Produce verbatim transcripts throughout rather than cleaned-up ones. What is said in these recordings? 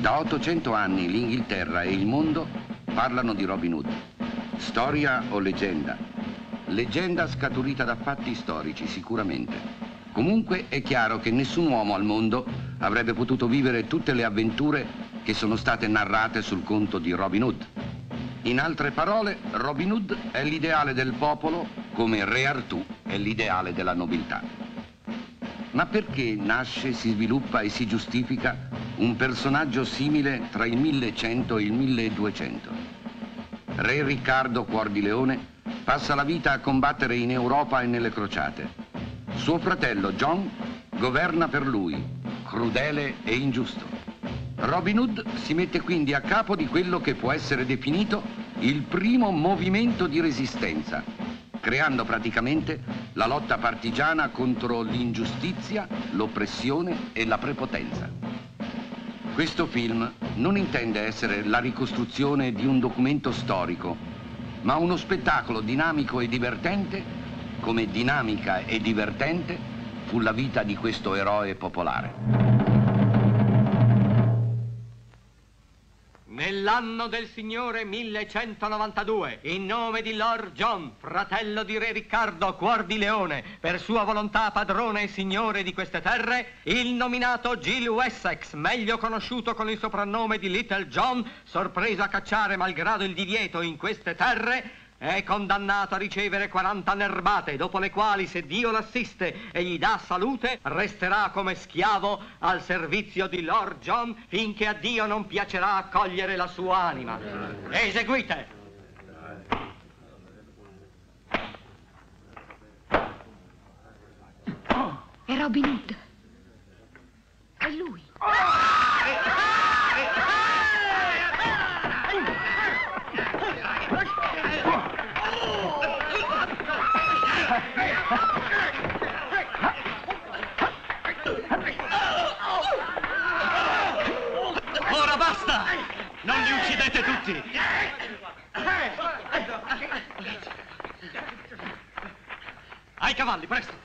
Da ottocento anni l'Inghilterra e il mondo parlano di Robin Hood. Storia o leggenda? Leggenda scaturita da fatti storici, sicuramente. Comunque è chiaro che nessun uomo al mondo avrebbe potuto vivere tutte le avventure che sono state narrate sul conto di Robin Hood. In altre parole, Robin Hood è l'ideale del popolo, come Re Artù è l'ideale della nobiltà. Ma perché nasce, si sviluppa e si giustifica un personaggio simile tra il millecento e il milleduecento? Re Riccardo Cuor di Leone passa la vita a combattere in Europa e nelle crociate. Suo fratello John governa per lui, crudele e ingiusto. Robin Hood si mette quindi a capo di quello che può essere definito il primo movimento di resistenza, creando praticamente la lotta partigiana contro l'ingiustizia, l'oppressione e la prepotenza. Questo film non intende essere la ricostruzione di un documento storico, ma uno spettacolo dinamico e divertente, come dinamica e divertente fu la vita di questo eroe popolare. Nell'anno del Signore millecentonovantadue, in nome di Lord John, fratello di Re Riccardo Cuor di Leone, per sua volontà padrone e signore di queste terre, il nominato Gil Wessex, meglio conosciuto con il soprannome di Little John, sorpreso a cacciare malgrado il divieto in queste terre, è condannato a ricevere quaranta nerbate, dopo le quali, se Dio l'assiste e gli dà salute, resterà come schiavo al servizio di Lord John finché a Dio non piacerà accogliere la sua anima. Eseguite! È Robin Hood. È lui. Ora basta! Non li uccidete tutti! Ai cavalli, presto!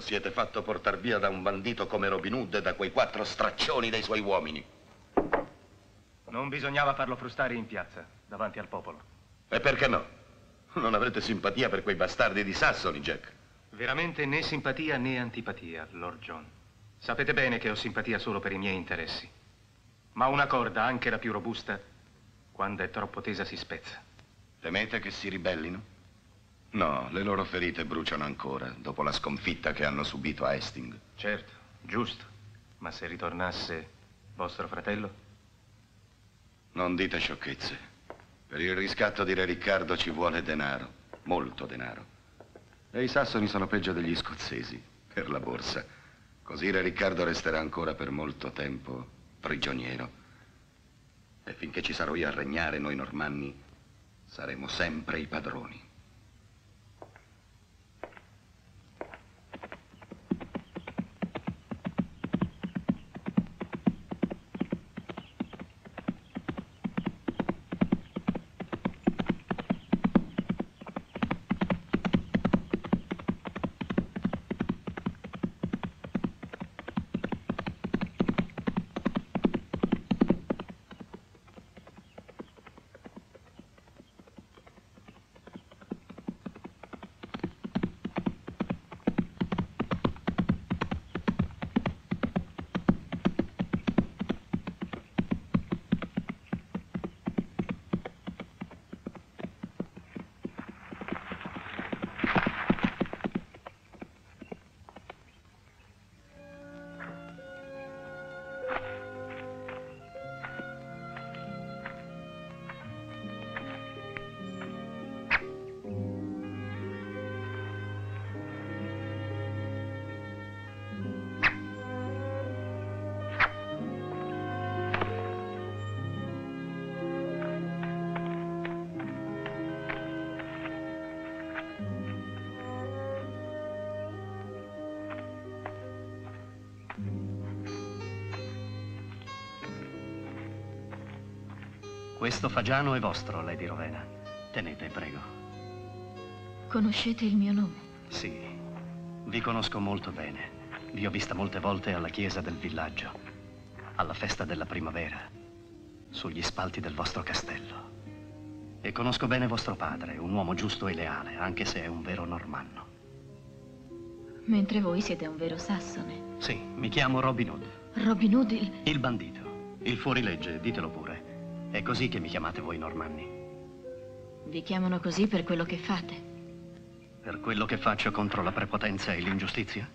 siete fatto portar via da un bandito come Robin Hood e da quei quattro straccioni dei suoi uomini. Non bisognava farlo frustare in piazza, davanti al popolo. E perché no? Non avrete simpatia per quei bastardi di Sassoni, Jack? Veramente né simpatia né antipatia, Lord John. Sapete bene che ho simpatia solo per i miei interessi. Ma una corda, anche la più robusta, quando è troppo tesa si spezza. Temete che si ribellino? No, le loro ferite bruciano ancora, dopo la sconfitta che hanno subito a Hastings. Certo, giusto. Ma se ritornasse vostro fratello? Non dite sciocchezze. Per il riscatto di Re Riccardo ci vuole denaro, molto denaro. E i sassoni sono peggio degli scozzesi, per la borsa. Così Re Riccardo resterà ancora per molto tempo prigioniero. E finché ci sarò io a regnare, noi normanni saremo sempre i padroni. Questo fagiano è vostro, Lady Rowena. Tenete, prego. Conoscete il mio nome? Sì, vi conosco molto bene. Vi ho vista molte volte alla chiesa del villaggio, alla festa della primavera, sugli spalti del vostro castello. E conosco bene vostro padre, un uomo giusto e leale, anche se è un vero normanno. Mentre voi siete un vero sassone. Sì, mi chiamo Robin Hood. Robin Hood il... Il bandito, il fuorilegge, ditelo pure. È così che mi chiamate voi normanni. Vi chiamano così per quello che fate? Per quello che faccio contro la prepotenza e l'ingiustizia?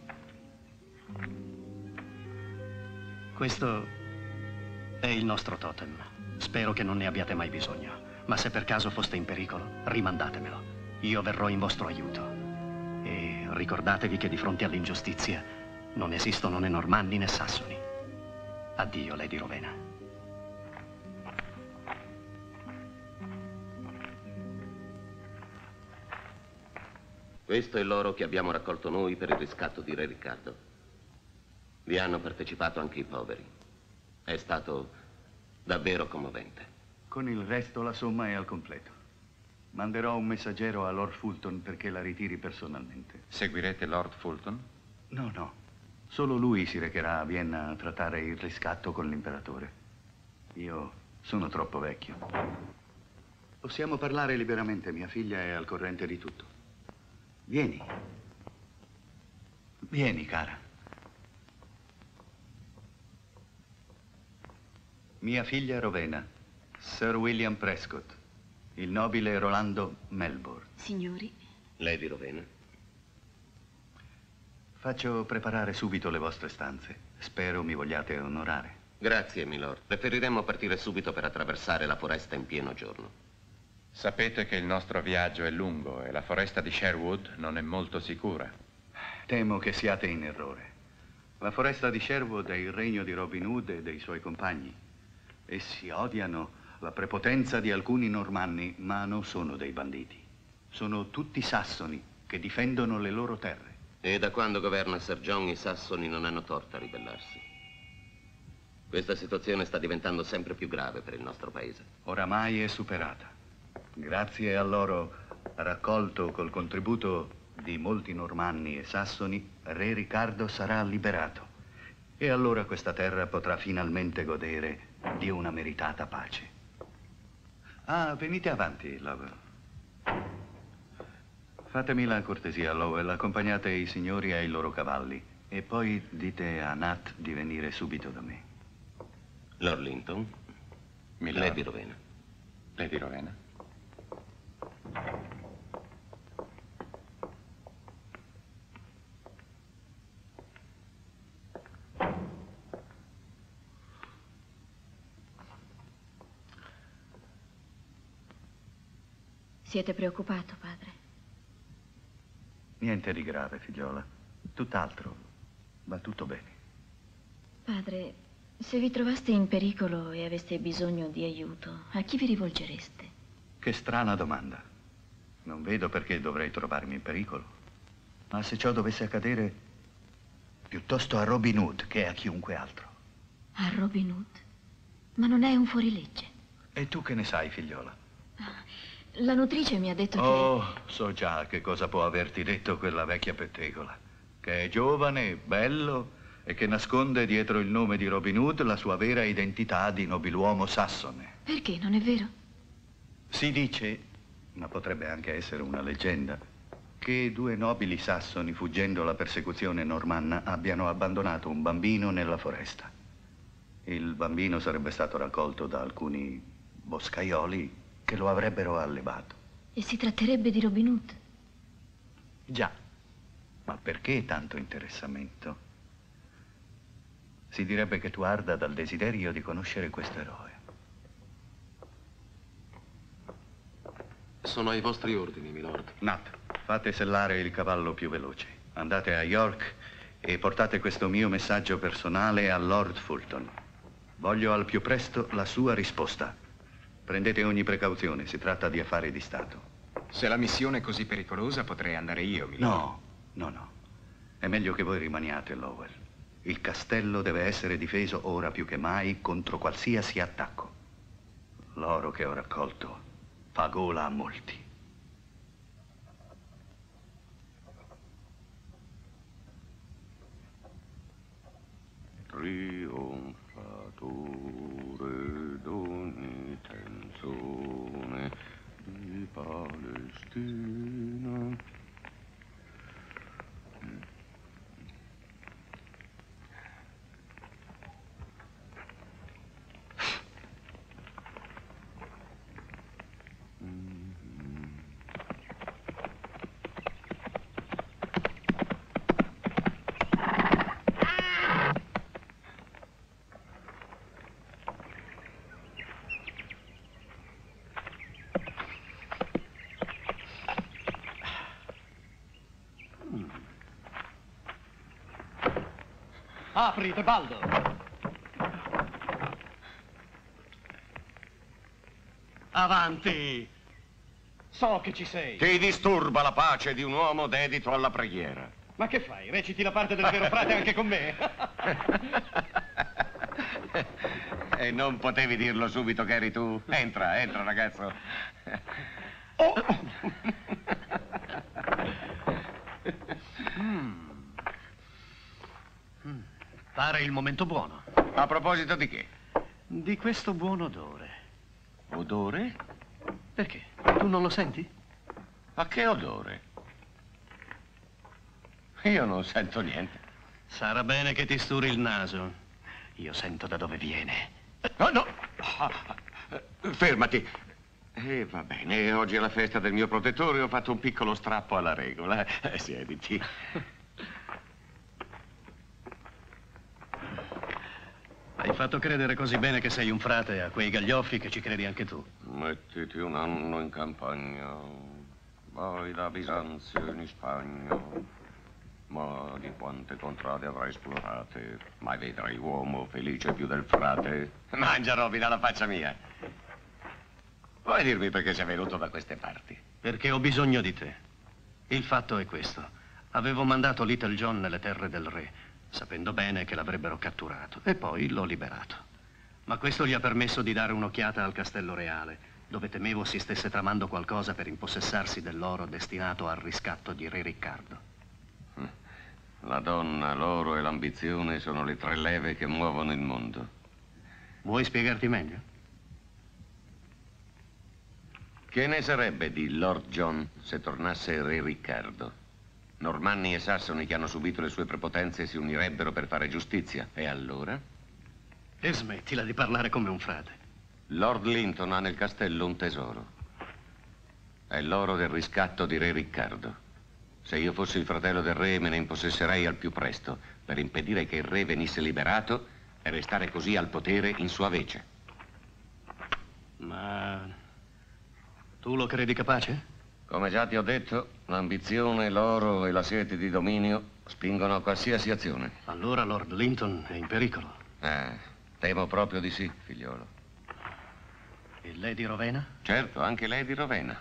Questo è il nostro totem. Spero che non ne abbiate mai bisogno. Ma se per caso foste in pericolo, rimandatemelo. Io verrò in vostro aiuto. E ricordatevi che di fronte all'ingiustizia non esistono né normanni né sassoni. Addio, Lady Rowena. Questo è l'oro che abbiamo raccolto noi per il riscatto di Re Riccardo. Vi hanno partecipato anche i poveri. È stato davvero commovente. Con il resto la somma è al completo. Manderò un messaggero a Lord Fulton perché la ritiri personalmente. Seguirete Lord Fulton? No, no. Solo lui si recherà a Vienna a trattare il riscatto con l'imperatore. Io sono troppo vecchio. Possiamo parlare liberamente, mia figlia è al corrente di tutto. Vieni. Vieni, cara. Mia figlia Rowena, Sir William Prescott, il nobile Rolando Melbourne. Signori. Lady Rowena. Faccio preparare subito le vostre stanze. Spero mi vogliate onorare. Grazie, milord. Preferiremmo partire subito per attraversare la foresta in pieno giorno. Sapete che il nostro viaggio è lungo e la foresta di Sherwood non è molto sicura. Temo che siate in errore. La foresta di Sherwood è il regno di Robin Hood e dei suoi compagni. Essi odiano la prepotenza di alcuni normanni, ma non sono dei banditi. Sono tutti sassoni che difendono le loro terre. E da quando governa Sir John i sassoni non hanno torto a ribellarsi. Questa situazione sta diventando sempre più grave per il nostro paese. Oramai è superata. Grazie al loro raccolto col contributo di molti normanni e sassoni, re Riccardo sarà liberato. E allora questa terra potrà finalmente godere di una meritata pace. Ah, venite avanti, Lowell. Fatemi la cortesia, Lowell, accompagnate i signori ai loro cavalli e poi dite a Nat di venire subito da me. Lord Linton, Milord. Lady Rowena. Lady Rowena. Siete preoccupato, padre? Niente di grave, figliola. Tutt'altro. Va tutto bene. Padre, se vi trovaste in pericolo e aveste bisogno di aiuto, a chi vi rivolgereste? Che strana domanda. Non vedo perché dovrei trovarmi in pericolo. Ma se ciò dovesse accadere, piuttosto a Robin Hood che a chiunque altro. A Robin Hood? Ma non è un fuorilegge. E tu che ne sai, figliola? La nutrice mi ha detto Oh, so già che cosa può averti detto quella vecchia pettegola. Che è giovane, bello e che nasconde dietro il nome di Robin Hood la sua vera identità di nobiluomo sassone. che... Perché, non è vero? Si dice, ma potrebbe anche essere una leggenda, che due nobili sassoni, fuggendo la persecuzione normanna, abbiano abbandonato un bambino nella foresta. Il bambino sarebbe stato raccolto da alcuni boscaioli che lo avrebbero allevato. E si tratterebbe di Robin Hood? Già, ma perché tanto interessamento? Si direbbe che tu arda dal desiderio di conoscere questo eroe. Sono ai vostri ordini, milord. Nat, fate sellare il cavallo più veloce. Andate a York e portate questo mio messaggio personale a Lord Fulton. Voglio al più presto la sua risposta. Prendete ogni precauzione, si tratta di affari di Stato. Se la missione è così pericolosa, potrei andare io, milord. No, no, no. È meglio che voi rimaniate, Lowell. Il castello deve essere difeso ora più che mai contro qualsiasi attacco. L'oro che ho raccolto fa gola a molti. Trionfatore d'ogni canzone di Palestina. Apri, Tebaldo! Avanti! So che ci sei. Ti disturba la pace di un uomo dedito alla preghiera. Ma che fai? Reciti la parte del vero frate anche con me? E non potevi dirlo subito che eri tu? Entra, entra, ragazzo. Oh! mm. Mm. Pare il momento buono. A proposito di che? Di questo buon odore. Odore? Perché? Tu non lo senti? Ma che odore? Io non sento niente. Sarà bene che ti sturi il naso. Io sento da dove viene. Oh, no! Fermati. Eh, va bene, oggi è la festa del mio protettore, ho fatto un piccolo strappo alla regola. Eh, siediti. Hai fatto credere così bene che sei un frate a quei gaglioffi che ci credi anche tu. Mettiti un anno in campagna, vai da Bisanzio in Spagna, ma di quante contrade avrai esplorate, mai vedrai uomo felice più del frate. Mangia, Robin, alla faccia mia. Vuoi dirmi perché sei venuto da queste parti? Perché ho bisogno di te. Il fatto è questo. Avevo mandato Little John nelle terre del re, sapendo bene che l'avrebbero catturato, e poi l'ho liberato. Ma questo gli ha permesso di dare un'occhiata al castello reale dove temevo si stesse tramando qualcosa per impossessarsi dell'oro destinato al riscatto di Re Riccardo. La donna, l'oro e l'ambizione sono le tre leve che muovono il mondo. Vuoi spiegarti meglio? Che ne sarebbe di Lord John se tornasse Re Riccardo? Normanni e Sassoni che hanno subito le sue prepotenze si unirebbero per fare giustizia. E allora? E smettila di parlare come un frate. Lord Linton ha nel castello un tesoro. È l'oro del riscatto di Re Riccardo. Se io fossi il fratello del re me ne impossesserei al più presto per impedire che il re venisse liberato e restare così al potere in sua vece. Ma tu lo credi capace? Come già ti ho detto, l'ambizione, l'oro e la sete di dominio spingono a qualsiasi azione. Allora Lord Linton è in pericolo. Eh, temo proprio di sì, figliolo. E Lady Rowena? Certo, anche Lady Rowena.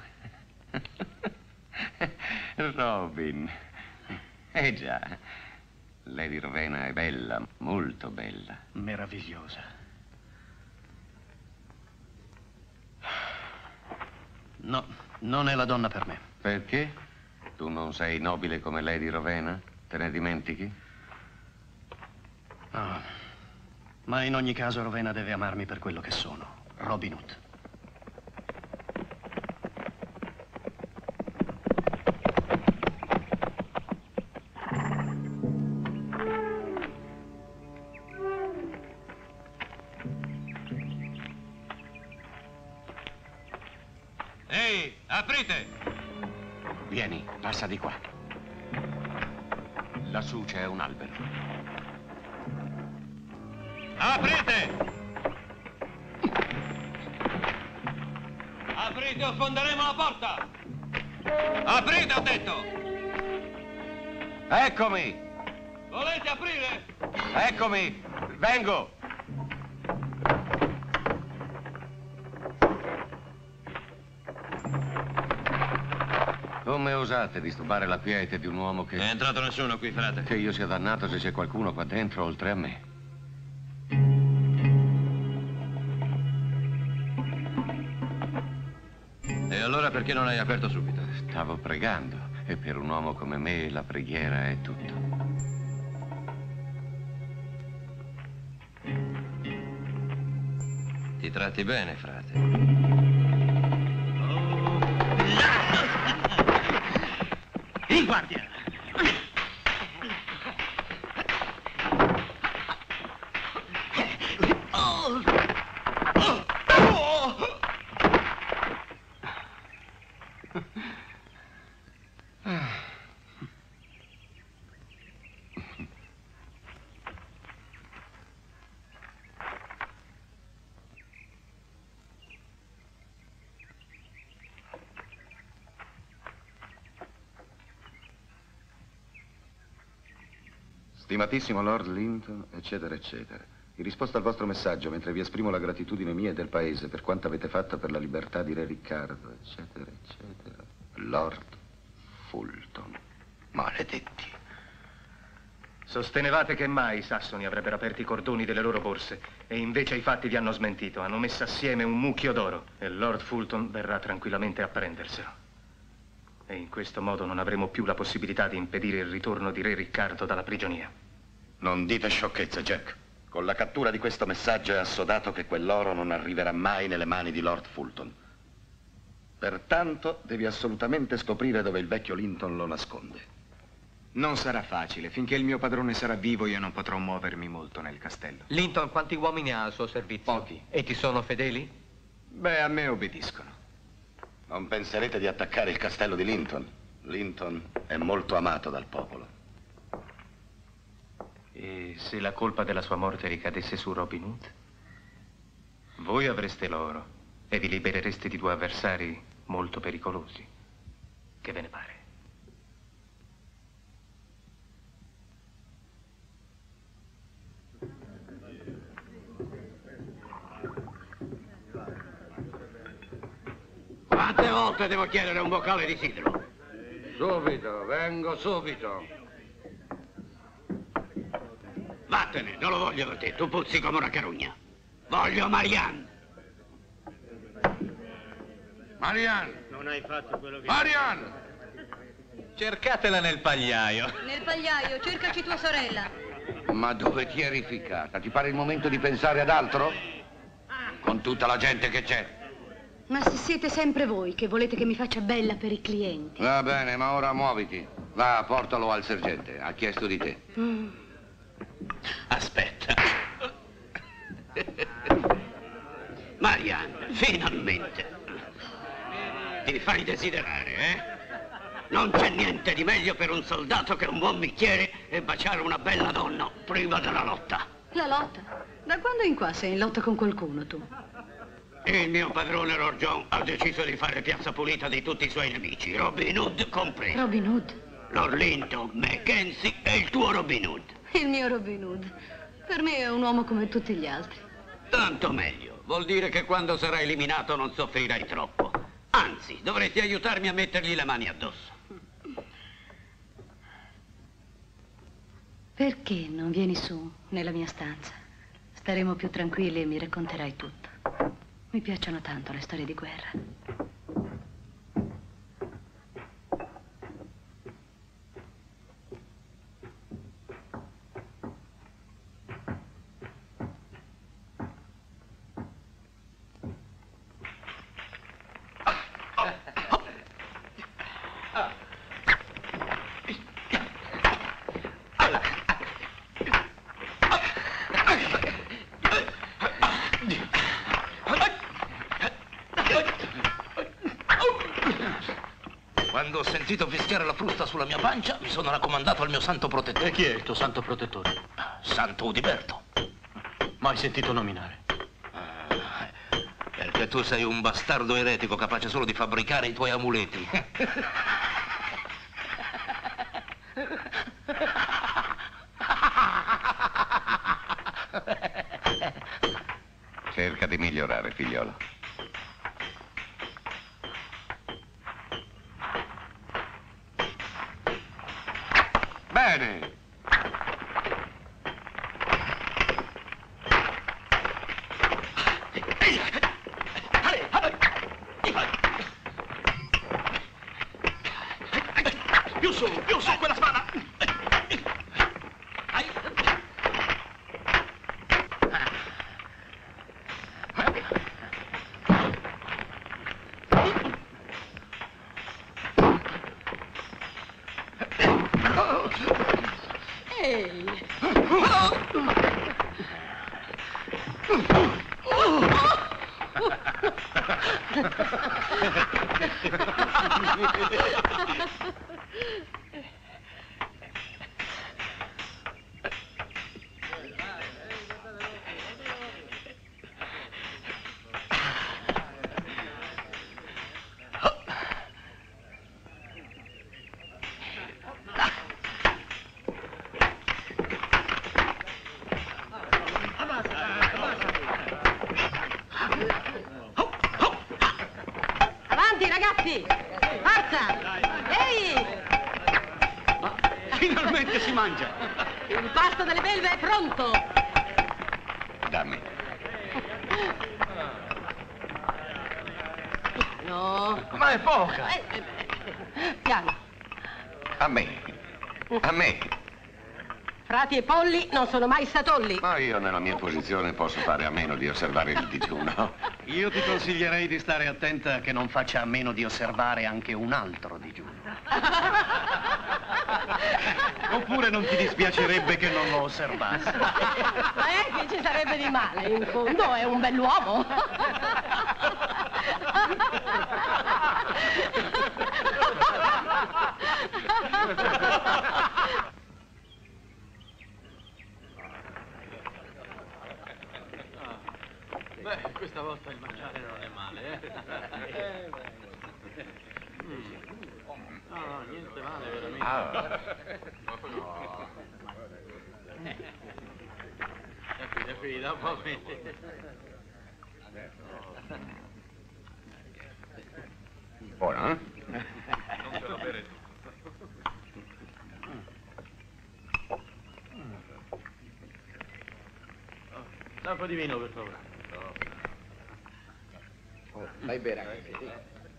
Robin. Eh già, Lady Rowena è bella, molto bella. Meravigliosa. No, non è la donna per me. Perché? Tu non sei nobile come Lady Rowena? Te ne dimentichi? No. Ma in ogni caso Rowena deve amarmi per quello che sono, Robin Hood. Ehi, aprite! Vieni, passa di qua. Lassù c'è un albero. Aprite! Aprite o sfonderemo la porta! Aprite, ho detto! Eccomi! Volete aprire? Eccomi! Vengo! Come osate disturbare la quiete di un uomo che... Non è entrato nessuno qui, frate. Che io sia dannato se c'è qualcuno qua dentro oltre a me. E allora perché non hai aperto subito? Stavo pregando e per un uomo come me la preghiera è tutto. Ti tratti bene, frate. In guardia! Stimatissimo Lord Linton, eccetera, eccetera. In risposta al vostro messaggio, mentre vi esprimo la gratitudine mia e del paese per quanto avete fatto per la libertà di Re Riccardo, eccetera, eccetera. Lord Fulton. Maledetti. Sostenevate che mai i sassoni avrebbero aperto i cordoni delle loro borse e invece i fatti vi hanno smentito. Hanno messo assieme un mucchio d'oro e Lord Fulton verrà tranquillamente a prenderselo. E in questo modo non avremo più la possibilità di impedire il ritorno di Re Riccardo dalla prigionia. Non dite sciocchezze, Jack. Con la cattura di questo messaggio è assodato che quell'oro non arriverà mai nelle mani di Lord Fulton. Pertanto devi assolutamente scoprire dove il vecchio Linton lo nasconde. Non sarà facile. Finché il mio padrone sarà vivo io non potrò muovermi molto nel castello. Linton, quanti uomini ha al suo servizio? Pochi. E ti sono fedeli? Beh, a me obbediscono. Non penserete di attaccare il castello di Linton. Linton è molto amato dal popolo. E se la colpa della sua morte ricadesse su Robin Hood? Voi avreste l'oro e vi liberereste di due avversari molto pericolosi. Che ve ne pare? Quante volte devo chiedere un boccale di sidro? Subito, vengo subito. Vattene, non lo voglio per te, tu puzzi come una carugna. Voglio Marianne. Marian! Non hai fatto quello che... Marian! Cercatela nel pagliaio. Nel pagliaio, cercaci tua sorella. Ma dove ti eri ficcata? Ti pare il momento di pensare ad altro? Con tutta la gente che c'è. Ma se siete sempre voi che volete che mi faccia bella per i clienti. Va bene, ma ora muoviti. Va, portalo al sergente. Ha chiesto di te. Mm. Aspetta. Marian, finalmente. Ti fai desiderare, eh? Non c'è niente di meglio per un soldato che un buon bicchiere e baciare una bella donna prima della lotta. La lotta? Da quando in qua sei in lotta con qualcuno, tu? Il mio padrone Lord John ha deciso di fare piazza pulita di tutti i suoi nemici, Robin Hood compreso. Robin Hood? Lord Linton, Mackenzie e il tuo Robin Hood. Il mio Robin Hood. Per me è un uomo come tutti gli altri. Tanto meglio. Vuol dire che quando sarà eliminato non soffrirai troppo. Anzi, dovresti aiutarmi a mettergli le mani addosso. Perché non vieni su nella mia stanza? Staremo più tranquilli e mi racconterai tutto. Mi piacciono tanto le storie di guerra. Quando ho sentito fischiare la frusta sulla mia pancia, mi sono raccomandato al mio santo protettore. E chi è il tuo santo protettore? Santo Udiberto. Mai sentito nominare? Ah, perché tu sei un bastardo eretico capace solo di fabbricare i tuoi amuleti. Cerca di migliorare, figliolo. Bene. Più su, più su quella spada! Ehi! Avanti, ragazzi! Forza! Ehi! Finalmente si mangia! Il pasto delle belve è pronto! Dammi. No! Ma è poca! Eh, eh, eh, piano! A me. A me. Frati e polli non sono mai satolli! Ma io nella mia posizione posso fare a meno di osservare il digiuno. Io ti consiglierei di stare attenta che non faccia a meno di osservare anche un altro digiuno. Oppure non ti dispiacerebbe che non lo osservassi? Eh, che ci sarebbe di male? In fondo è un bell'uomo! Beh, questa volta il mangiare non è male, eh? Mm. No, no, niente male, veramente. Ah. No. Da qui, da qui, da un po' qui. Buono, eh? Non te lo bere tu. Dai un po' di vino, per favore. Vai bene, ragazzi.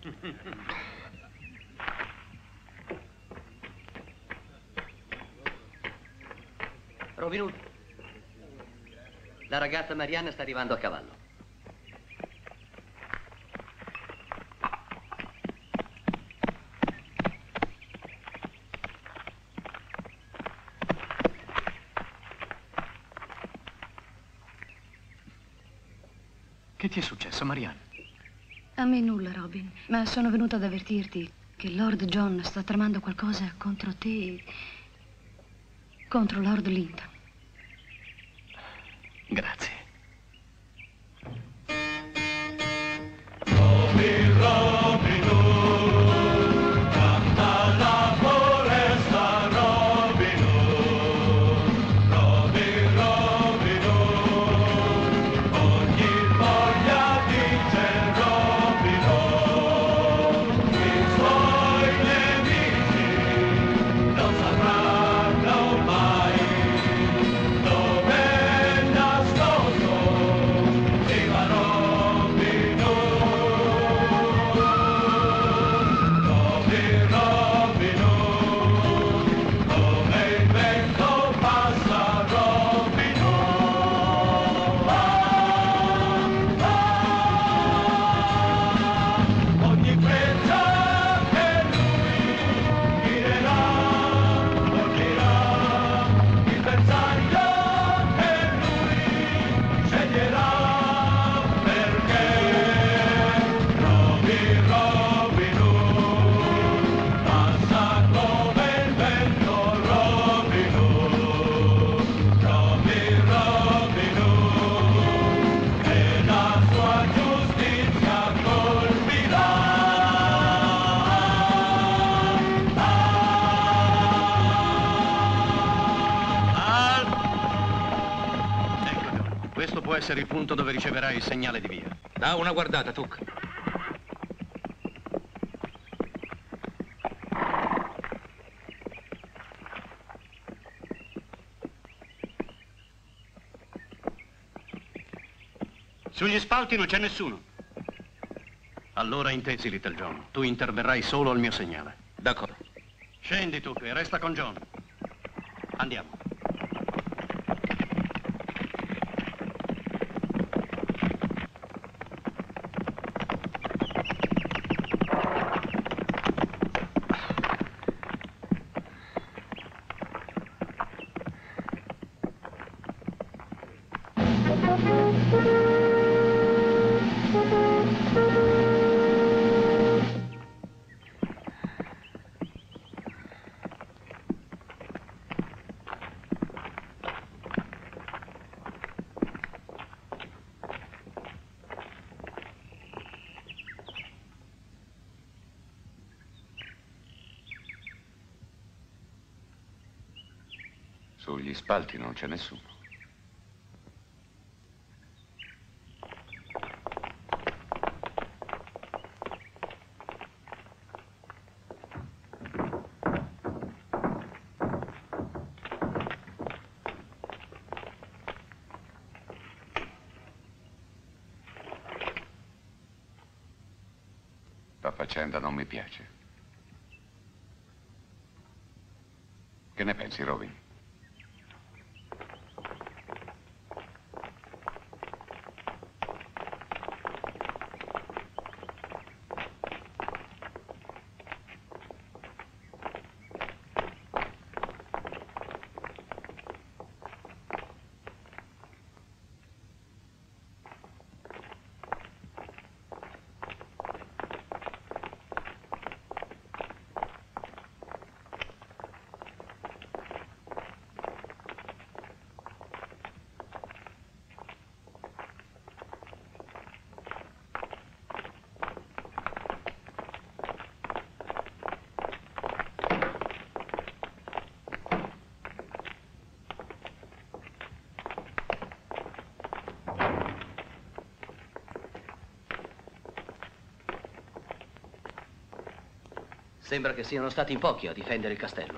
Robin Hood, la ragazza Marianna sta arrivando a cavallo. Che ti è successo, Marianna? A me nulla, Robin, ma sono venuta ad avvertirti che Lord John sta tramando qualcosa contro te, contro Lord Linton. Grazie. Questo può essere il punto dove riceverai il segnale di via. Da una guardata, Tuck. Sugli spalti non c'è nessuno. Allora intesi, Little John. Tu interverrai solo al mio segnale. D'accordo. Scendi tu e resta con John. Andiamo. Sugli spalti non c'è nessuno. La faccenda non mi piace. Che ne pensi, Robin? Sembra che siano stati in pochi a difendere il castello.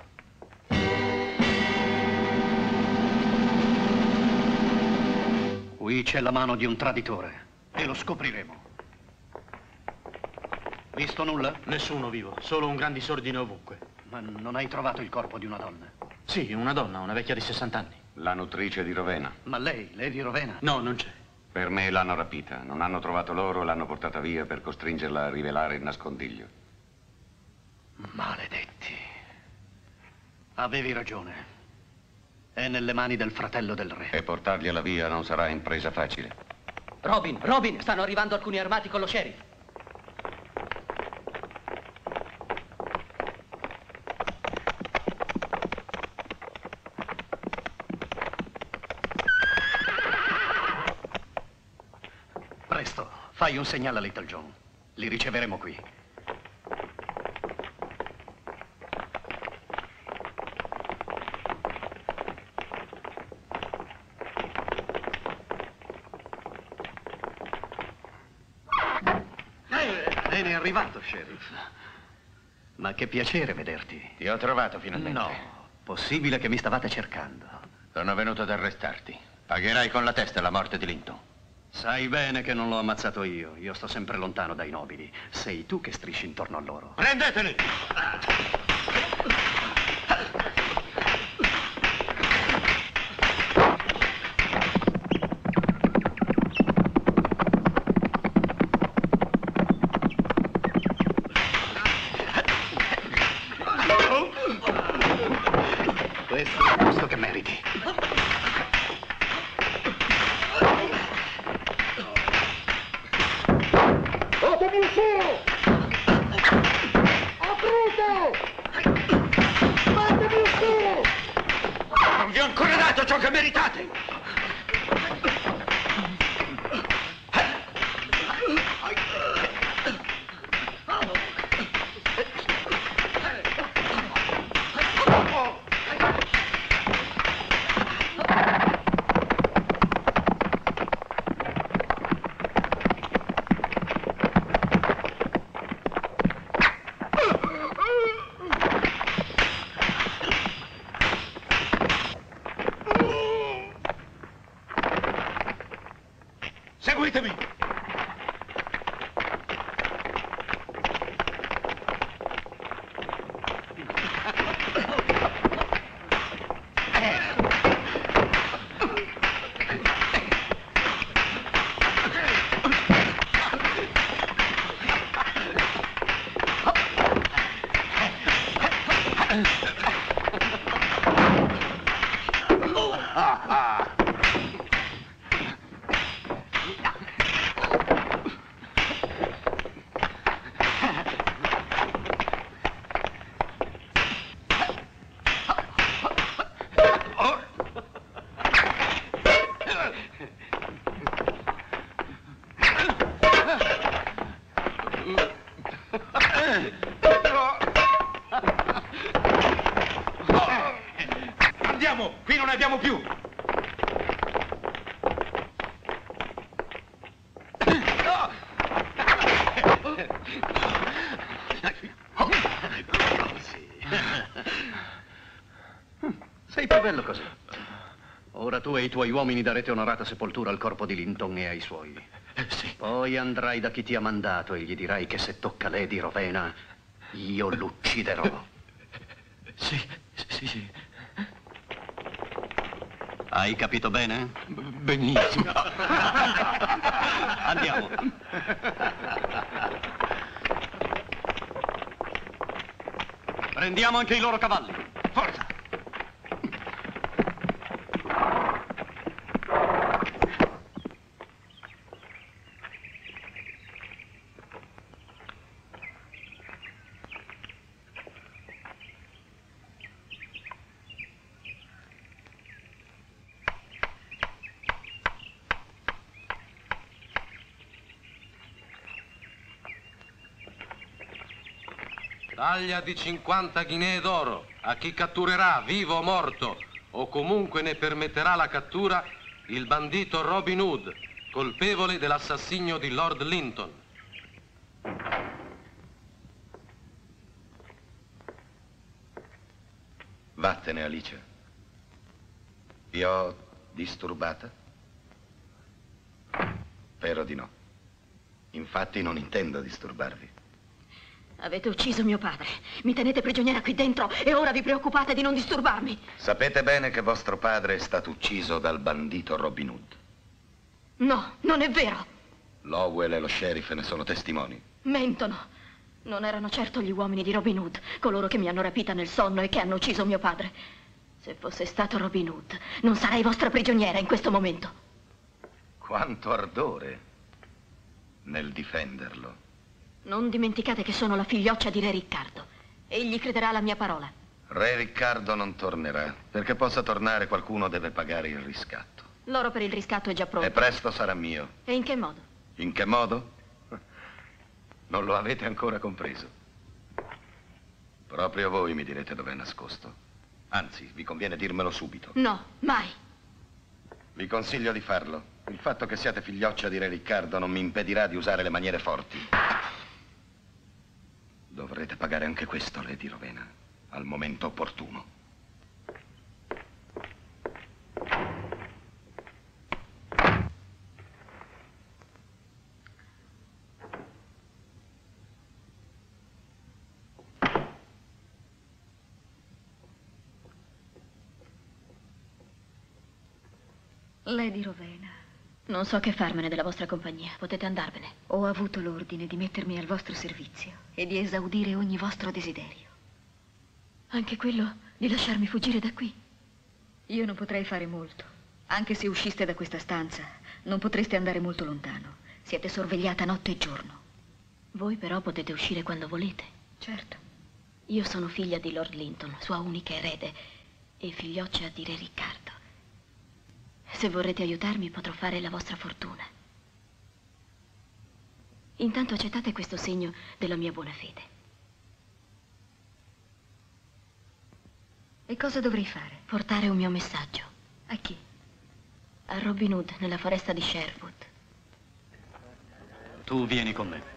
Qui c'è la mano di un traditore e lo scopriremo. Visto nulla? Nessuno vivo, solo un gran disordine ovunque. Ma non hai trovato il corpo di una donna? Sì, una donna, una vecchia di sessanta anni. La nutrice di Rowena. Ma lei, Lady Rowena? No, non c'è. Per me l'hanno rapita. Non hanno trovato loro e l'hanno portata via per costringerla a rivelare il nascondiglio. Maledetti. Avevi ragione. È nelle mani del fratello del re. E portargliela via non sarà impresa facile. Robin, Robin, stanno arrivando alcuni armati con lo sheriff. Presto, fai un segnale a Little John. Li riceveremo qui. Bene, è arrivato, sheriff. Ma che piacere vederti. Ti ho trovato finalmente. No, possibile che mi stavate cercando. Sono venuto ad arrestarti. Pagherai con la testa la morte di Linton. Sai bene che non l'ho ammazzato io. Io sto sempre lontano dai nobili. Sei tu che strisci intorno a loro. Prendeteli! Questo è il posto che meriti. Fatemi uscire! Aprite! Fatemi uscire! Non vi ho ancora dato ciò che meritate! Seguitemi! Andiamo! Qui non ne abbiamo più! Sei più bello così. Ora tu e i tuoi uomini darete onorata sepoltura al corpo di Linton e ai suoi. Sì. Poi andrai da chi ti ha mandato e gli dirai che se tocca Lady Rowena, io l'ucciderò. Sì, sì, sì. Hai capito bene? Benissimo. Andiamo. Prendiamo anche i loro cavalli. Forza! Taglia di cinquanta ghinee d'oro a chi catturerà, vivo o morto, o comunque ne permetterà la cattura, il bandito Robin Hood, colpevole dell'assassinio di Lord Linton. Vattene, Alice. Vi ho disturbata? Spero di no. Infatti non intendo disturbarvi. Avete ucciso mio padre. Mi tenete prigioniera qui dentro e ora vi preoccupate di non disturbarmi. Sapete bene che vostro padre è stato ucciso dal bandito Robin Hood. No, non è vero. Lowell e lo sheriff ne sono testimoni. Mentono. Non erano certo gli uomini di Robin Hood, coloro che mi hanno rapita nel sonno e che hanno ucciso mio padre. Se fosse stato Robin Hood, non sarei vostra prigioniera in questo momento. Quanto ardore nel difenderlo. Non dimenticate che sono la figlioccia di Re Riccardo. Egli crederà alla mia parola. Re Riccardo non tornerà. Perché possa tornare qualcuno deve pagare il riscatto. L'oro per il riscatto è già pronto. E presto sarà mio. E in che modo? In che modo? Non lo avete ancora compreso. Proprio voi mi direte dov'è nascosto. Anzi, vi conviene dirmelo subito. No, mai. Vi consiglio di farlo. Il fatto che siate figlioccia di Re Riccardo non mi impedirà di usare le maniere forti. Dovrete pagare anche questo, Lady Rowena, al momento opportuno. Lady Rowena. Non so che farmene della vostra compagnia. Potete andarvene. Ho avuto l'ordine di mettermi al vostro servizio e di esaudire ogni vostro desiderio. Anche quello di lasciarmi fuggire da qui? Io non potrei fare molto. Anche se usciste da questa stanza, non potreste andare molto lontano. Siete sorvegliata notte e giorno. Voi però potete uscire quando volete. Certo. Io sono figlia di Lord Linton, sua unica erede, e figlioccia di Re Riccardo. Se vorrete aiutarmi, potrò fare la vostra fortuna. Intanto accettate questo segno della mia buona fede. E cosa dovrei fare? Portare un mio messaggio. A chi? A Robin Hood, nella foresta di Sherwood. Tu vieni con me.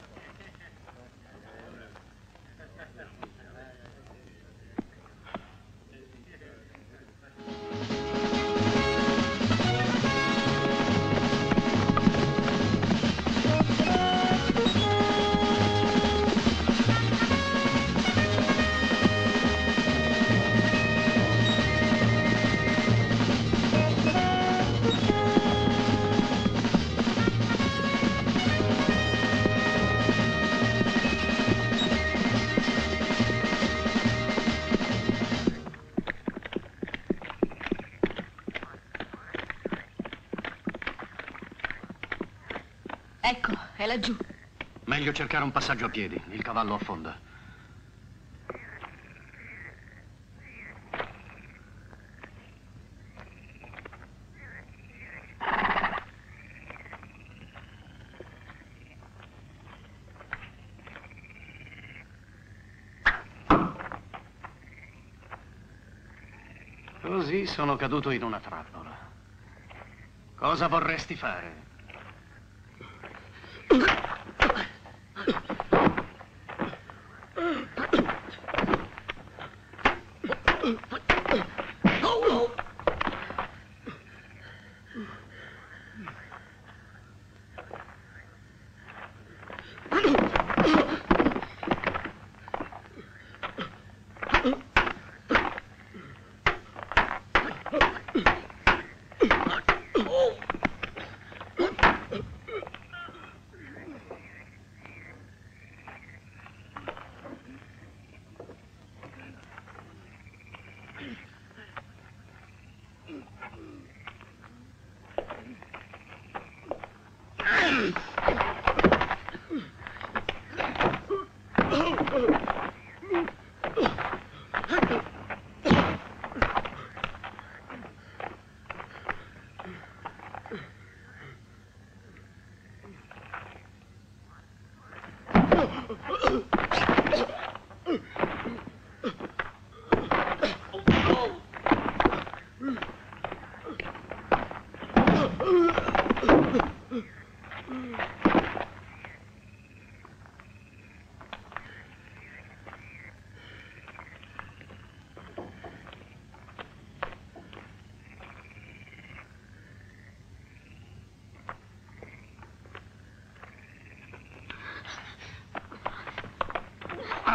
Ecco, è laggiù. Meglio cercare un passaggio a piedi. Il cavallo affonda. Così sono caduto in una trappola. Cosa vorresti fare?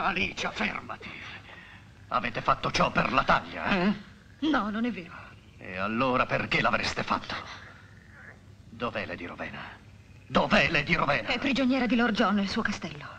Alicia, fermati. Avete fatto ciò per la taglia, eh? No, non è vero. E allora perché l'avreste fatto? Dov'è Lady Rowena? Dov'è Lady Rowena? È prigioniera di Lord John nel suo castello.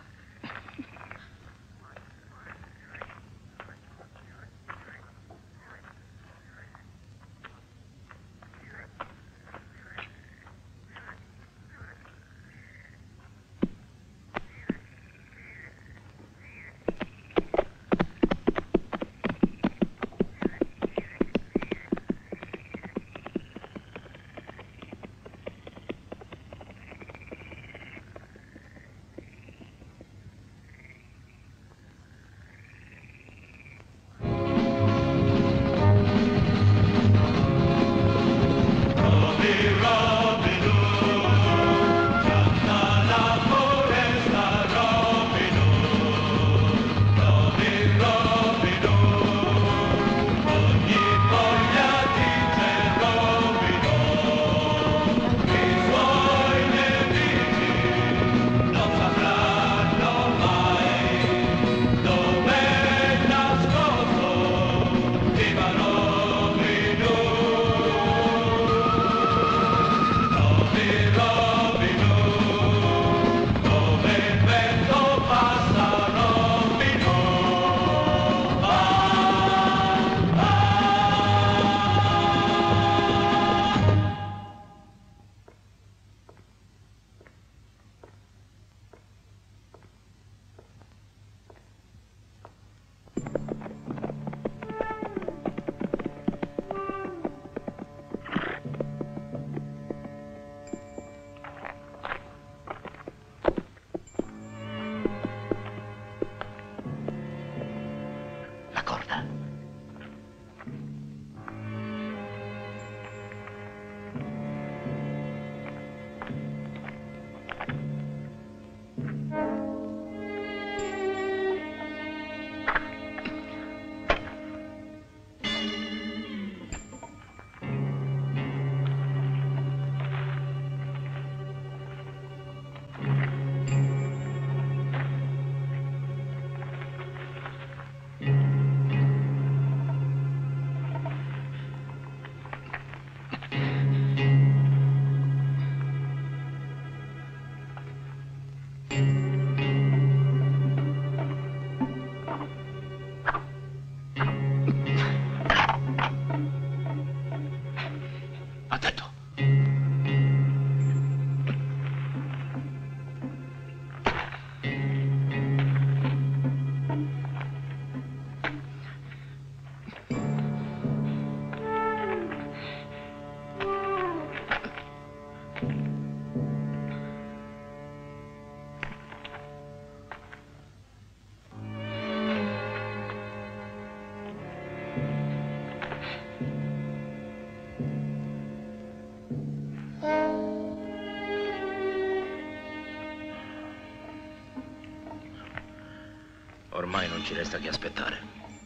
Ormai non ci resta che aspettare.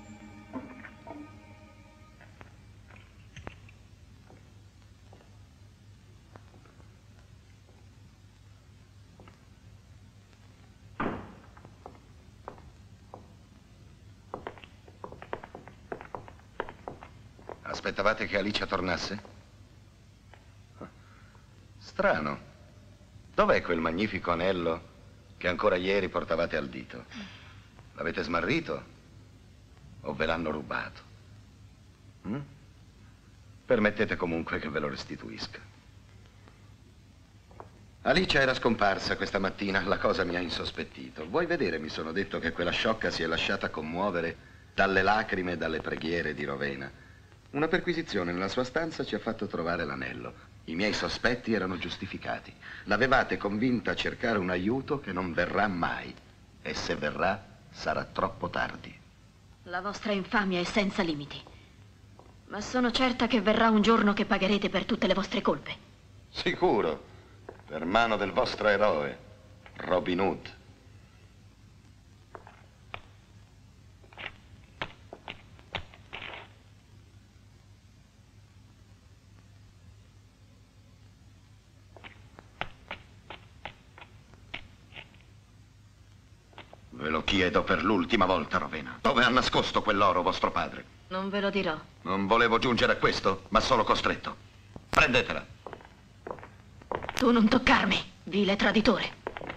Aspettavate che Alicia tornasse? Strano. Dov'è quel magnifico anello che ancora ieri portavate al dito? L'avete smarrito? O ve l'hanno rubato? Mm? Permettete comunque che ve lo restituisca. Alicia era scomparsa questa mattina, la cosa mi ha insospettito. Vuoi vedere, mi sono detto che quella sciocca si è lasciata commuovere dalle lacrime e dalle preghiere di Rowena. Una perquisizione nella sua stanza ci ha fatto trovare l'anello. I miei sospetti erano giustificati. L'avevate convinta a cercare un aiuto che non verrà mai. E se verrà, sarà troppo tardi. La vostra infamia è senza limiti. Ma sono certa che verrà un giorno che pagherete per tutte le vostre colpe. Sicuro. Per mano del vostro eroe, Robin Hood. Ve lo chiedo per l'ultima volta, Rowena. Dove ha nascosto quell'oro vostro padre? Non ve lo dirò. Non volevo giungere a questo, ma sono costretto. Prendetela. Tu non toccarmi, vile traditore.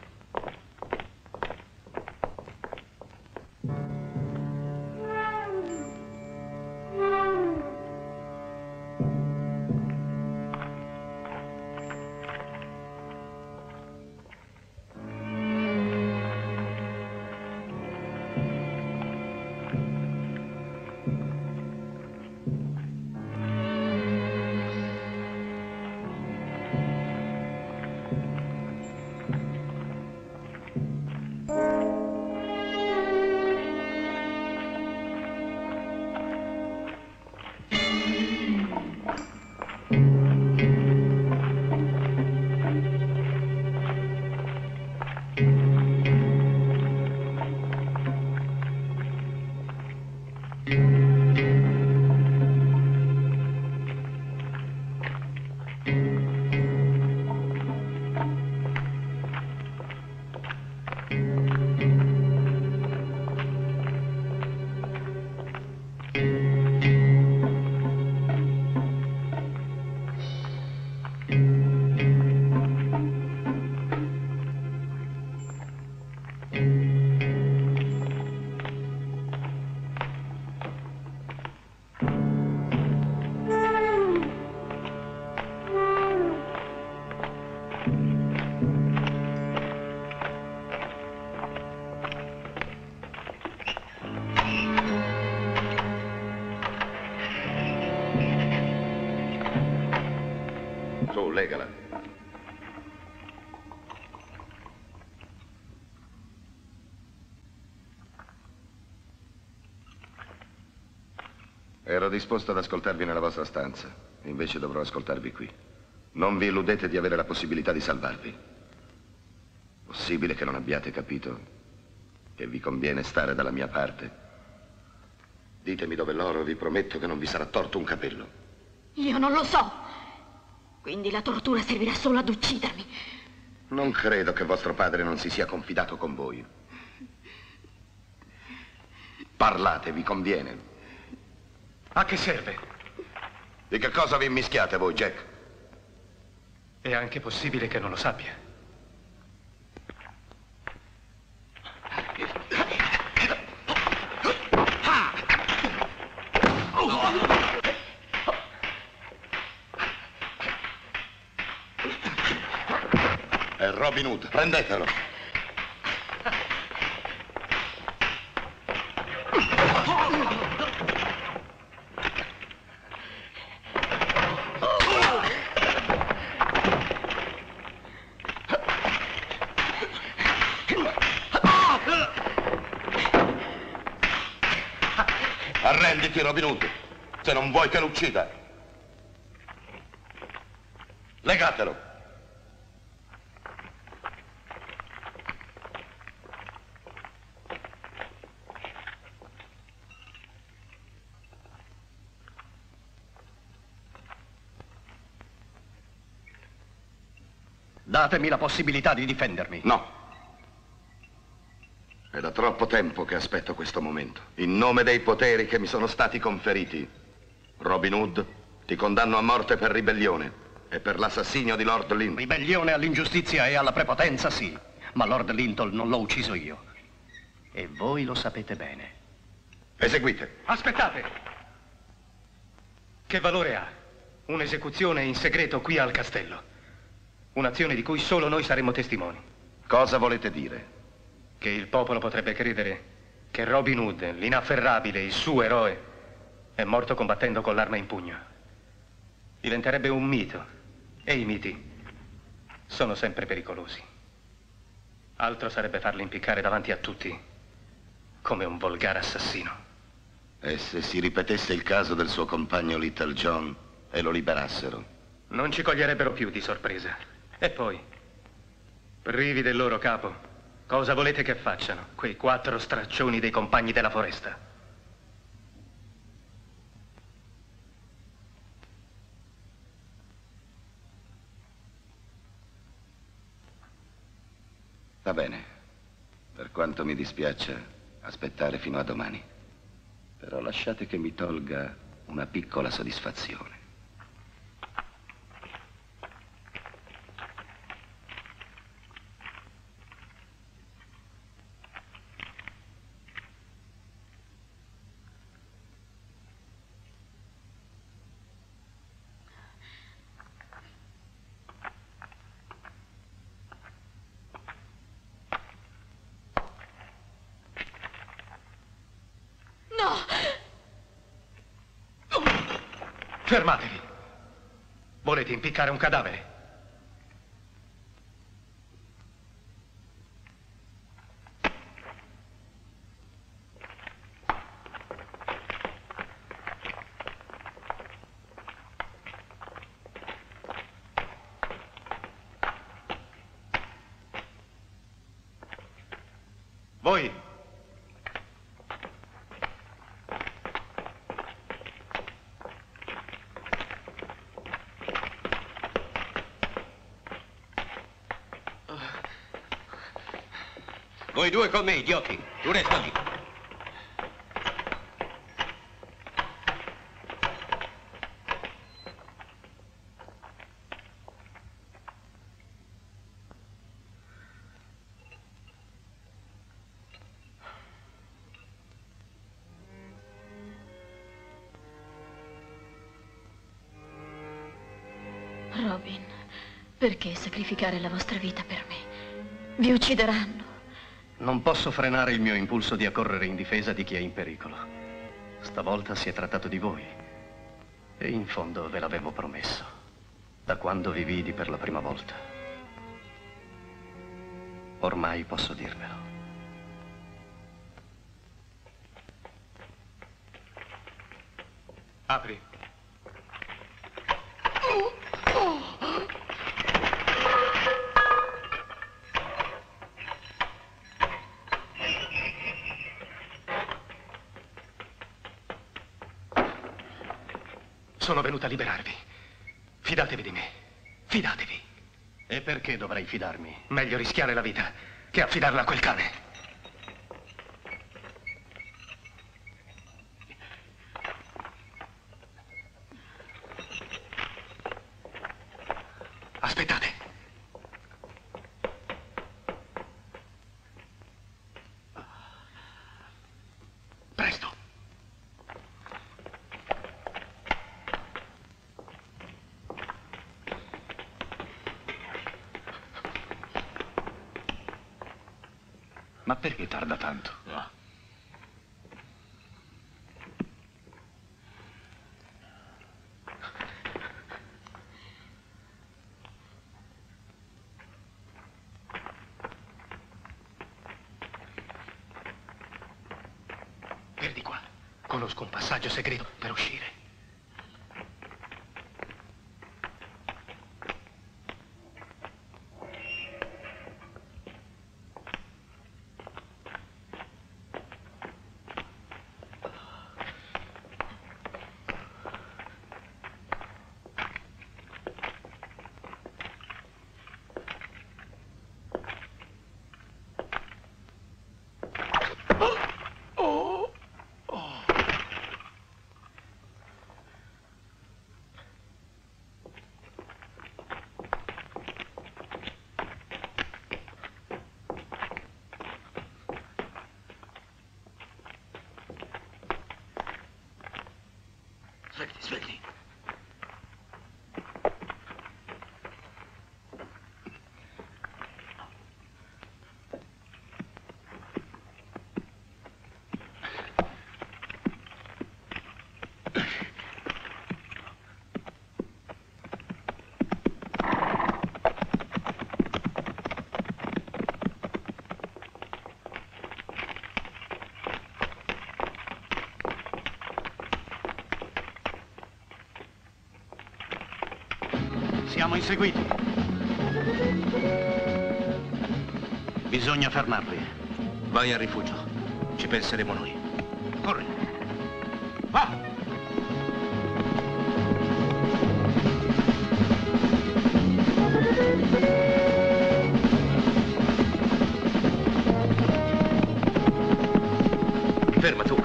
Su, legala. Ero disposto ad ascoltarvi nella vostra stanza, invece dovrò ascoltarvi qui. Non vi illudete di avere la possibilità di salvarvi. Possibile che non abbiate capito che vi conviene stare dalla mia parte? Ditemi dove l'oro, vi prometto che non vi sarà torto un capello. Io non lo so. Quindi la tortura servirà solo ad uccidermi. Non credo che vostro padre non si sia confidato con voi. Parlate, vi conviene. A che serve? Di che cosa vi immischiate voi, Jack? È anche possibile che non lo sappia. È Robin Hood, prendetelo. Arrenditi, Robin Hood, se non vuoi che lo uccida. Legatelo. Datemi la possibilità di difendermi. No. È da troppo tempo che aspetto questo momento. In nome dei poteri che mi sono stati conferiti, Robin Hood, ti condanno a morte per ribellione e per l'assassinio di Lord Linton. Ribellione all'ingiustizia e alla prepotenza, sì. Ma Lord Linton non l'ho ucciso io. E voi lo sapete bene. Eseguite. Aspettate! Che valore ha un'esecuzione in segreto qui al castello? Un'azione di cui solo noi saremo testimoni. Cosa volete dire? Che il popolo potrebbe credere che Robin Hood, l'inafferrabile, il suo eroe, è morto combattendo con l'arma in pugno. Diventerebbe un mito. E i miti sono sempre pericolosi. Altro sarebbe farli impiccare davanti a tutti come un volgare assassino. E se si ripetesse il caso del suo compagno Little John e lo liberassero? Non ci coglierebbero più di sorpresa. E poi, privi del loro capo, cosa volete che facciano quei quattro straccioni dei compagni della foresta? Va bene. Per quanto mi dispiaccia aspettare fino a domani, però lasciate che mi tolga una piccola soddisfazione. Fermatevi! Volete impiccare un cadavere? Voi! Voi due con me, idioti. Tu resta lì. Robin, perché sacrificare la vostra vita per me? Vi uccideranno. Non posso frenare il mio impulso di accorrere in difesa di chi è in pericolo. Stavolta si è trattato di voi. E in fondo ve l'avevo promesso, da quando vi vidi per la prima volta. Ormai posso dirvelo. Apri. Sono venuta a liberarvi. Fidatevi di me. Fidatevi. E perché dovrei fidarmi? Meglio rischiare la vita che affidarla a quel cane. Aspettate. Presto. Ma perché tarda tanto? No. Per di qua. Conosco un passaggio segreto per uscire. Svegli, svegli. Siamo inseguiti. Bisogna fermarli. Vai al rifugio. Ci penseremo noi. Corri. Va! Ferma, tu.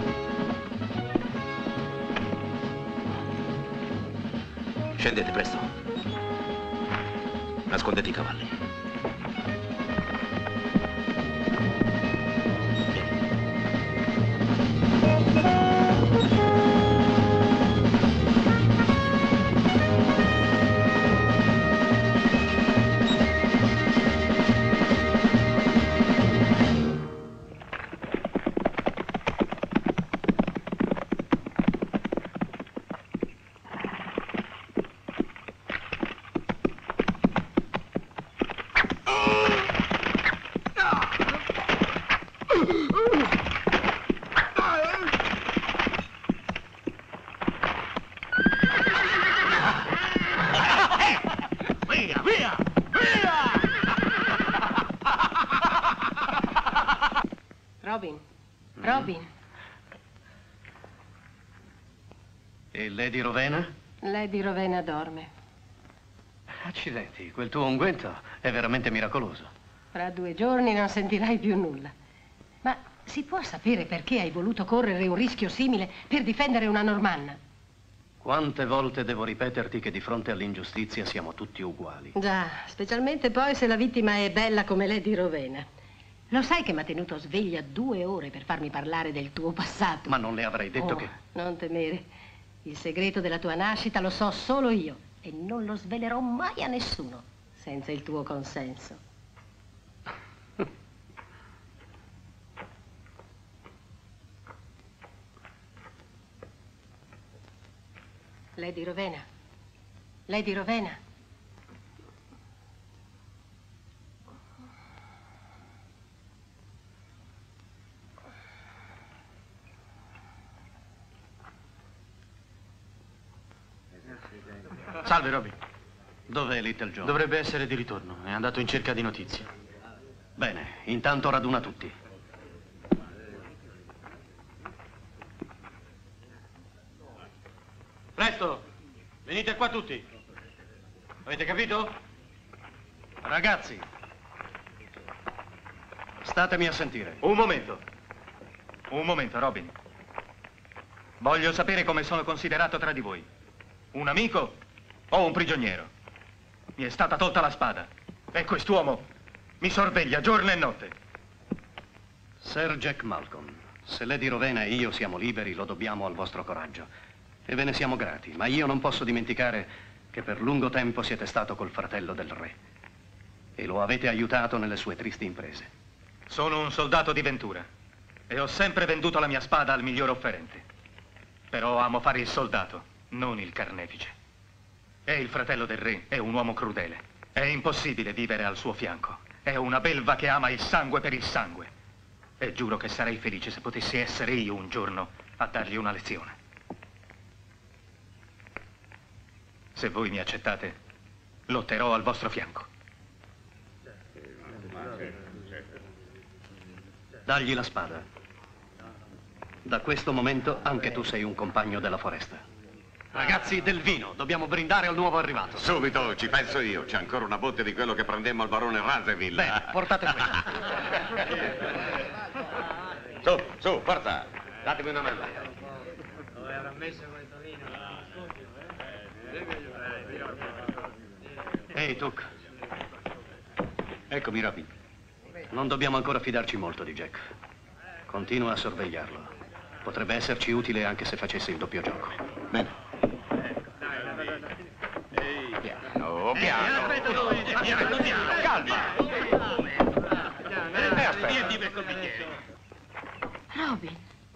Scendete presto. Nascondete i cavalli. Robin, Robin. E Lady Rowena? Lady Rowena dorme. Accidenti, quel tuo unguento è veramente miracoloso. Fra due giorni non sentirai più nulla. Ma si può sapere perché hai voluto correre un rischio simile per difendere una normanna? Quante volte devo ripeterti che di fronte all'ingiustizia siamo tutti uguali? Già, specialmente poi se la vittima è bella come Lady Rowena. Lo sai che mi ha tenuto sveglia due ore per farmi parlare del tuo passato? Ma non le avrei detto oh, che... Non temere. Il segreto della tua nascita lo so solo io e non lo svelerò mai a nessuno senza il tuo consenso. Lady Rowena. Lady Rowena. Salve, Robin. Dov'è Little John? Dovrebbe essere di ritorno. È andato in cerca di notizie. Bene, intanto raduna tutti. Presto! Venite qua tutti. Avete capito? Ragazzi, statemi a sentire. Un momento. Un momento, Robin. Voglio sapere come sono considerato tra di voi. Un amico o un prigioniero? Mi è stata tolta la spada e quest'uomo mi sorveglia giorno e notte. Sir Jack Malcolm, se Lady Rowena e io siamo liberi, lo dobbiamo al vostro coraggio. E ve ne siamo grati, ma io non posso dimenticare che per lungo tempo siete stato col fratello del re. E lo avete aiutato nelle sue tristi imprese. Sono un soldato di Ventura e ho sempre venduto la mia spada al miglior offerente. Però amo fare il soldato, non il carnefice. È il fratello del re, è un uomo crudele. È impossibile vivere al suo fianco. È una belva che ama il sangue per il sangue. E giuro che sarei felice se potessi essere io un giorno a dargli una lezione. Se voi mi accettate, lotterò al vostro fianco. Dagli la spada. Da questo momento anche tu sei un compagno della foresta. Ragazzi, del vino, dobbiamo brindare al nuovo arrivato. Subito, ci penso io. C'è ancora una botte di quello che prendemmo al barone Razeville. Bene, portate questo. Su, su, forza. Datemi una mano. Dove avrà messo questo vino? Ehi, Tuck. Eccomi, Robin. Non dobbiamo ancora fidarci molto di Jack. Continua a sorvegliarlo. Potrebbe esserci utile anche se facesse il doppio gioco. Bene. Piano, piano. Piano, piano, calma. Eh, aspetta. questo bicchiere. Robin.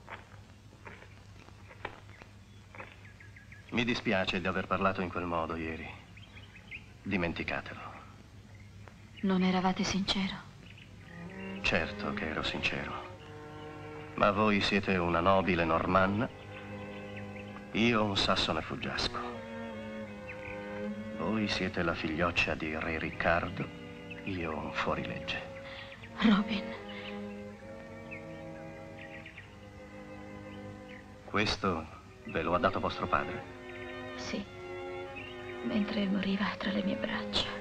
Mi dispiace di aver parlato in quel modo ieri. Dimenticatelo. Non eravate sincero? Certo che ero sincero. Ma voi siete una nobile normanna, io un sassone fuggiasco. Voi siete la figlioccia di Re Riccardo, io un fuorilegge. Robin. Questo ve lo ha dato vostro padre? Sì, mentre moriva tra le mie braccia.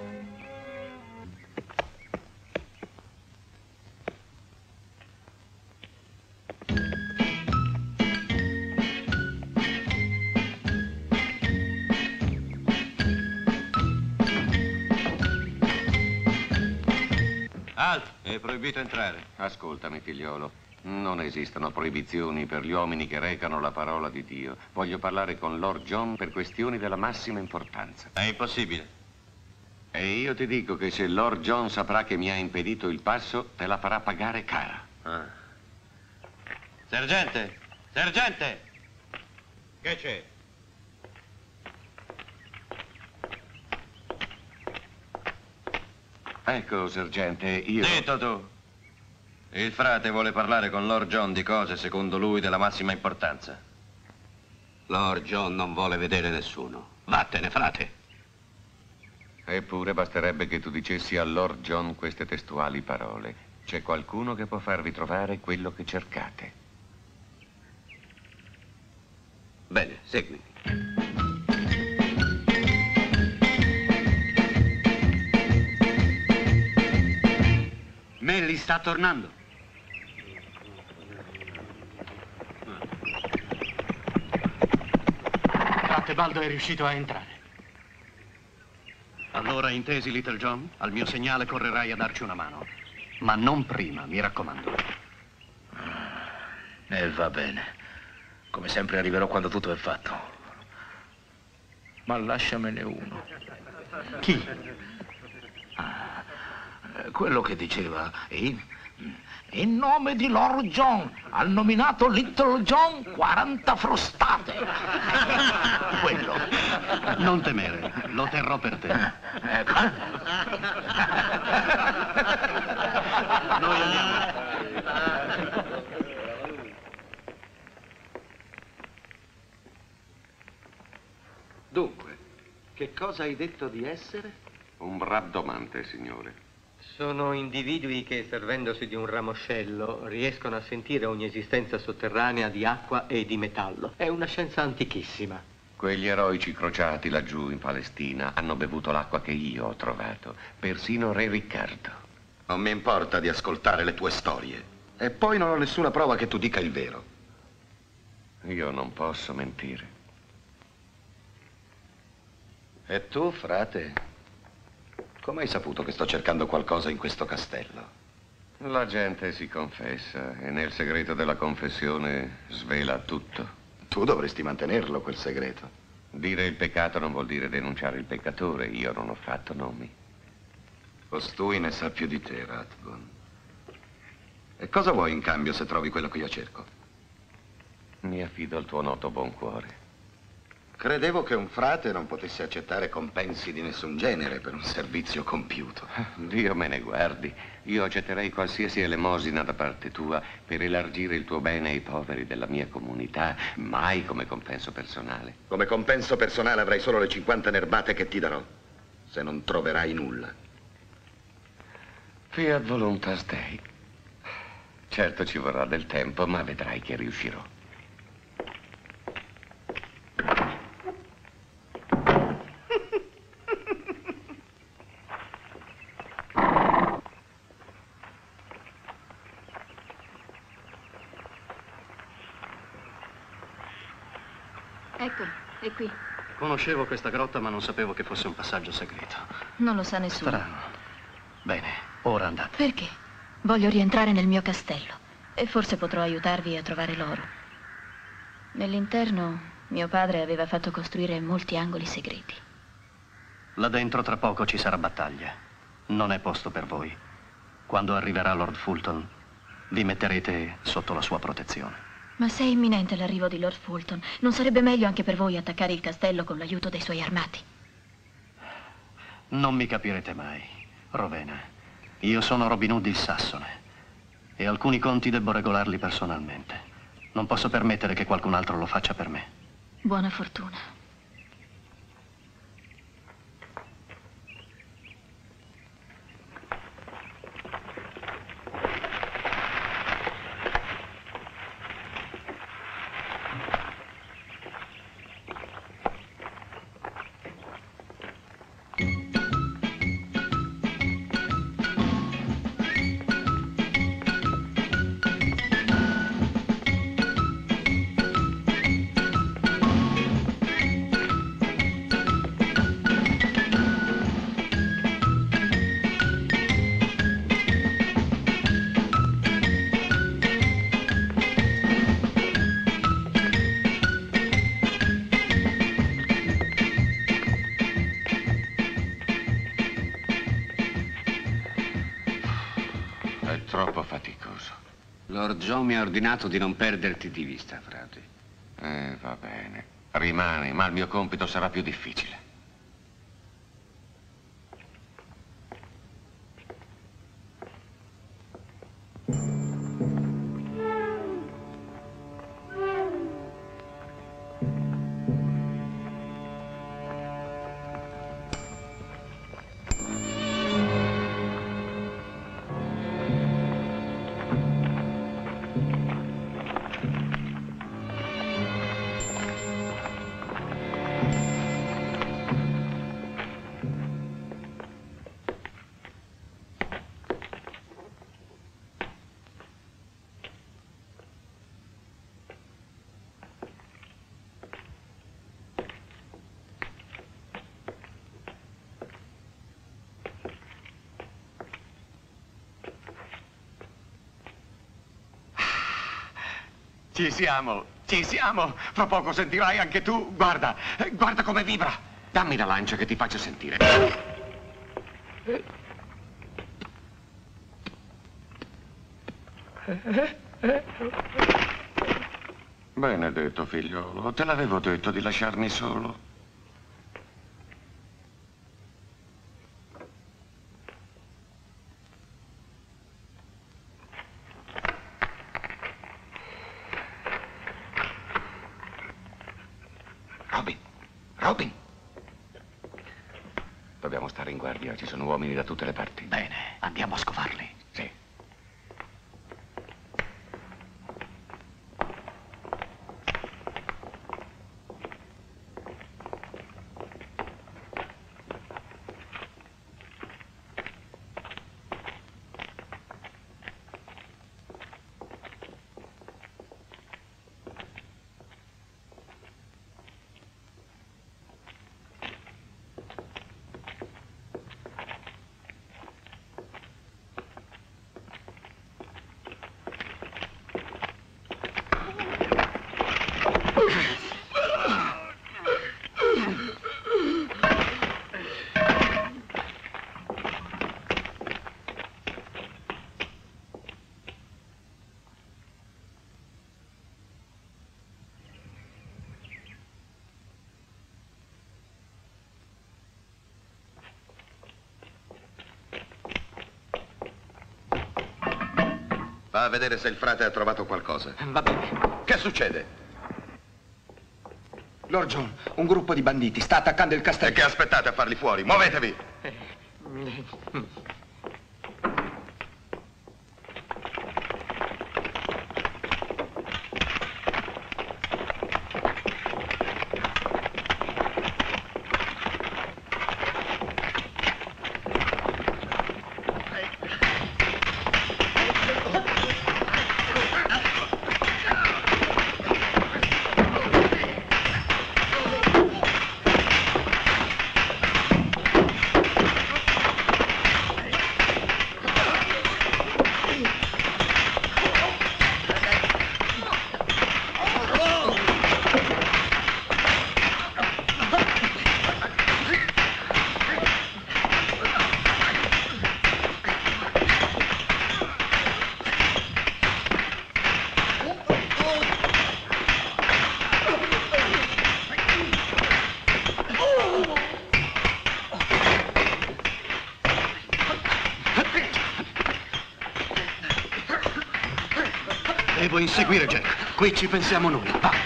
È proibito entrare. Ascoltami, figliolo. Non esistono proibizioni per gli uomini che recano la parola di Dio. Voglio parlare con Lord John per questioni della massima importanza. È impossibile. E io ti dico che se Lord John saprà che mi ha impedito il passo, te la farà pagare cara. Ah. Sergente! Sergente! Che c'è? Ecco, sergente, io... Zitto tu! Il frate vuole parlare con Lord John di cose, secondo lui, della massima importanza. Lord John non vuole vedere nessuno. Vattene, frate. Eppure basterebbe che tu dicessi a Lord John queste testuali parole. C'è qualcuno che può farvi trovare quello che cercate. Bene, seguimi. Melly sta tornando. Tebaldo è riuscito a entrare. Allora, intesi, Little John? Al mio segnale correrai a darci una mano. Ma non prima, mi raccomando. E va bene. Come sempre arriverò quando tutto è fatto. Ma lasciamene uno. Chi? Ah, quello che diceva... In, in nome di Lord John, al nominato Little John, quaranta frustate. Quello. Non temere, lo terrò per te. Ecco. Noi andiamo. Dunque, che cosa hai detto di essere? Un rabdomante, signore. Sono individui che, servendosi di un ramoscello, riescono a sentire ogni esistenza sotterranea di acqua e di metallo. È una scienza antichissima. Quegli eroici crociati laggiù in Palestina hanno bevuto l'acqua che io ho trovato, persino Re Riccardo. Non mi importa di ascoltare le tue storie. E poi non ho nessuna prova che tu dica il vero. Io non posso mentire. E tu, frate? Come hai saputo che sto cercando qualcosa in questo castello? La gente si confessa e nel segreto della confessione svela tutto. Tu dovresti mantenerlo, quel segreto. Dire il peccato non vuol dire denunciare il peccatore. Io non ho fatto nomi. Costui ne sa più di te, Rathbone. E cosa vuoi in cambio se trovi quello che io cerco? Mi affido al tuo noto buon cuore. Credevo che un frate non potesse accettare compensi di nessun genere per un servizio compiuto. Dio me ne guardi. Io accetterei qualsiasi elemosina da parte tua per elargire il tuo bene ai poveri della mia comunità, mai come compenso personale. Come compenso personale avrai solo le cinquanta nerbate che ti darò, se non troverai nulla. Fiat voluntas Dei. Certo ci vorrà del tempo, ma vedrai che riuscirò. Ecco, è qui. Conoscevo questa grotta, ma non sapevo che fosse un passaggio segreto. Non lo sa nessuno. Strano. Bene, ora andate. Perché? Voglio rientrare nel mio castello e forse potrò aiutarvi a trovare l'oro. Nell'interno mio padre aveva fatto costruire molti angoli segreti. Là dentro tra poco ci sarà battaglia. Non è posto per voi. Quando arriverà Lord Fulton, vi metterete sotto la sua protezione. Ma se è imminente l'arrivo di Lord Fulton, non sarebbe meglio anche per voi attaccare il castello con l'aiuto dei suoi armati? Non mi capirete mai, Rowena. Io sono Robin Hood il Sassone e alcuni conti debbo regolarli personalmente. Non posso permettere che qualcun altro lo faccia per me. Buona fortuna. faticoso. Lord John mi ha ordinato di non perderti di vista, frate. Eh, va bene. Rimani, ma il mio compito sarà più difficile. Ci siamo, ci siamo. Fra poco sentirai anche tu. Guarda, guarda come vibra. Dammi la lancia che ti faccio sentire. Benedetto, figliolo, te l'avevo detto di lasciarmi solo. Robin, Robin. Dobbiamo stare in guardia, ci sono uomini da tutte le parti. Bene, andiamo a scovarli. Sì. Va a vedere se il frate ha trovato qualcosa. Va bene. Che succede? Lord John, un gruppo di banditi sta attaccando il castello. E che aspettate a farli fuori? Muovetevi! Devo inseguire Jack. Qui ci pensiamo noi. Va.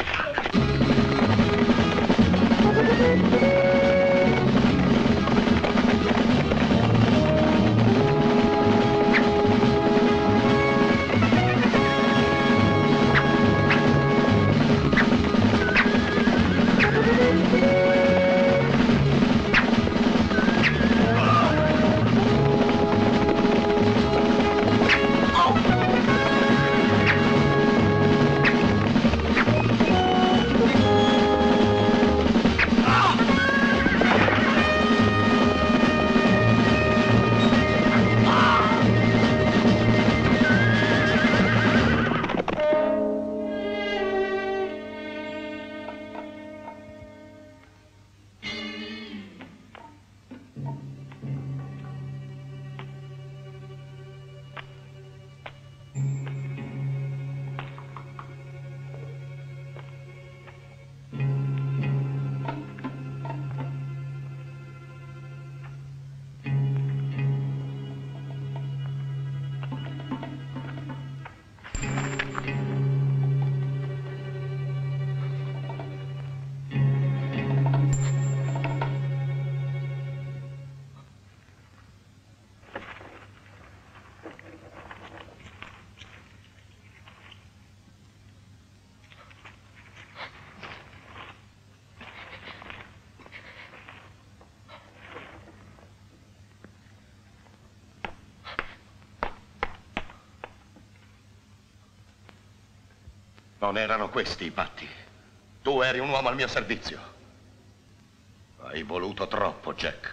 Non erano questi i patti. Tu eri un uomo al mio servizio. Hai voluto troppo, Jack.